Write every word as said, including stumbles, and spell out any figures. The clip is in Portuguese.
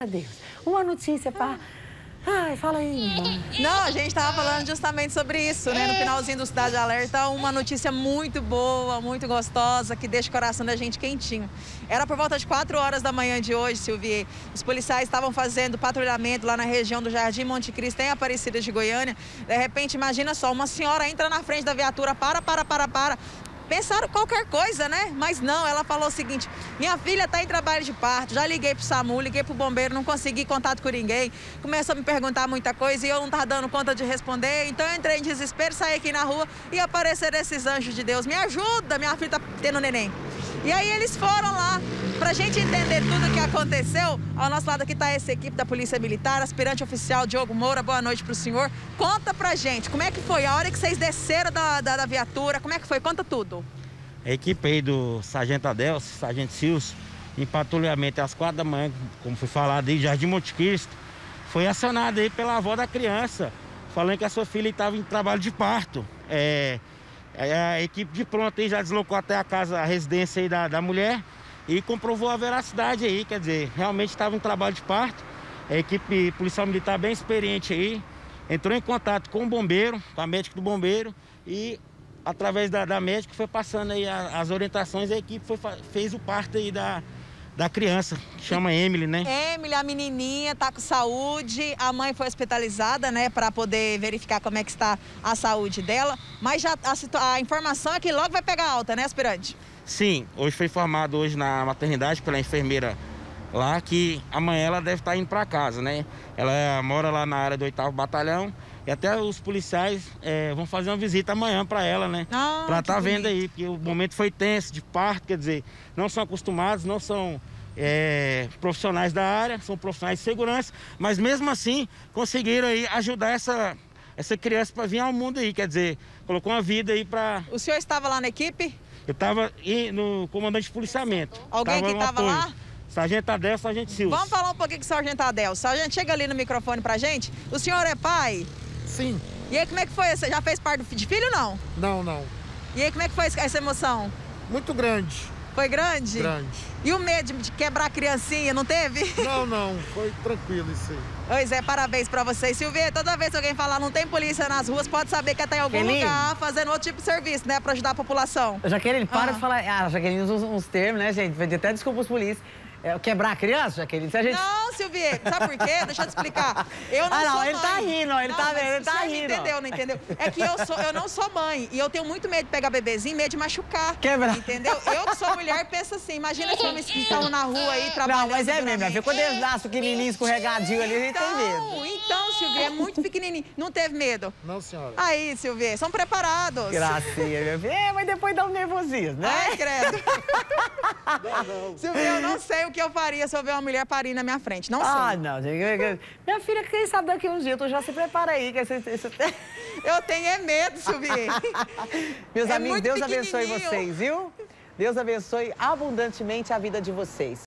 Deus. Uma notícia para... Ai, fala aí, irmã. Não, a gente estava falando justamente sobre isso, né? No finalzinho do Cidade Alerta, uma notícia muito boa, muito gostosa, que deixa o coração da gente quentinho. Era por volta de quatro horas da manhã de hoje, Silvia. Os policiais estavam fazendo patrulhamento lá na região do Jardim Monte Cristo, em Aparecida de Goiânia. De repente, imagina só, uma senhora entra na frente da viatura, para, para, para, para. Pensaram qualquer coisa, né? Mas não, ela falou o seguinte: minha filha está em trabalho de parto, já liguei pro SAMU, liguei pro bombeiro, não consegui contato com ninguém. Começou a me perguntar muita coisa e eu não estava dando conta de responder. Então eu entrei em desespero, saí aqui na rua e apareceram esses anjos de Deus. Me ajuda, minha filha tá tendo neném. E aí eles foram lá. Pra gente entender tudo o que aconteceu, ao nosso lado aqui está essa equipe da Polícia Militar, aspirante oficial Diogo Moura. Boa noite pro senhor. Conta pra gente, como é que foi a hora que vocês desceram da, da, da viatura, como é que foi? Conta tudo. A equipe aí do Sargento Adelso, Sargento Silvio, em patrulhamento às quatro da manhã, como foi falado aí, Jardim Monte Cristo, foi acionada aí pela avó da criança, falando que a sua filha estava em trabalho de parto. É, a equipe de pronto aí já deslocou até a casa, a residência aí da, da mulher e comprovou a veracidade aí, quer dizer, realmente estava em trabalho de parto. A equipe policial militar bem experiente aí, entrou em contato com o bombeiro, com a médica do bombeiro e através da, da médica foi passando aí a, as orientações, a equipe foi, fez o parto aí da, da criança, que chama Emily, né? Emily, a menininha, tá com saúde, a mãe foi hospitalizada, né, para poder verificar como é que está a saúde dela, mas já a, a informação é que logo vai pegar alta, né, aspirante? Sim, hoje foi informado hoje na maternidade pela enfermeira lá que amanhã ela deve estar indo para casa, né? Ela mora lá na área do oitavo Batalhão e até os policiais é, vão fazer uma visita amanhã para ela, né? Ah, para estar tá vendo aí, porque o momento foi tenso, de parto, quer dizer, não são acostumados, não são é, profissionais da área, são profissionais de segurança, mas mesmo assim conseguiram aí ajudar essa, essa criança para vir ao mundo aí, quer dizer, colocou uma vida aí para... O senhor estava lá na equipe? Eu estava no comandante de policiamento. Alguém tava que estava lá? Sargento Adelso, Sargento Silvio. Vamos falar um pouquinho com o Sargento Adelso. Sargento, chega ali no microfone pra gente. O senhor é pai? Sim. E aí, como é que foi? Você já fez parto de filho ou não? Não, não. E aí, como é que foi essa emoção? Muito grande. Foi grande? Grande. E o medo de quebrar a criancinha, não teve? Não, não. Foi tranquilo isso aí. Pois é, parabéns pra vocês. Silvia, toda vez que alguém falar não tem polícia nas ruas, pode saber que ela tá em algum Jaqueline. lugar fazendo outro tipo de serviço, né? Pra ajudar a população. Jaqueline, para Ah. de falar... Ah, Jaqueline usa uns, uns termos, né, gente? Pedir até desculpa aos polícias. É, quebrar a criança, Jaqueline? Se a gente... Não, Silvia, sabe por quê? Deixa eu te explicar. Eu não Ah, não, sou ele mãe. tá rindo, ó, ele Não, tá mas vendo, ele o tá senhor rindo, me entendeu, ó. não entendeu? É que eu, sou, eu não sou mãe e eu tenho muito medo de pegar bebezinho, medo de machucar. Quebrar. Entendeu? Eu que sou mulher penso assim, imagina se homens que estão na rua aí trabalhando. Não, mas é mesmo, minha filha. Quando eles duramente. nascem pequenininho, escorregadinho ali, a gente tem medo. Então, então, Silvia, é muito pequenininho. Não teve medo? Não, senhora. Aí, Silvia, são preparados. Gracinha, minha filha. É, mas depois dá um nervosismo, né? Ai, credo. Não, não. Silvia, eu não sei o que eu faria se eu ver uma mulher parindo na minha frente. Não sei. Ah, não, gente. Minha filha, quem sabe daqui uns dias, tu já se prepara aí. Que esse, esse... Eu tenho é medo, Silvia. Meus É amigos, muito Deus abençoe pequenininho. vocês, viu? Deus abençoe abundantemente a vida de vocês.